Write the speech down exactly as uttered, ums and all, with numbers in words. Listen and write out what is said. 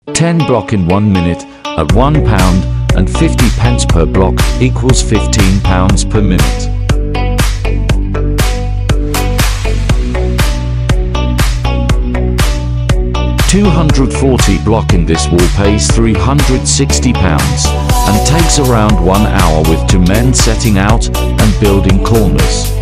ten block in one minute at one pound and fifty pence per block equals fifteen pounds per minute. two hundred forty block in this wall pays three hundred sixty pounds and takes around one hour with two men setting out and building corners.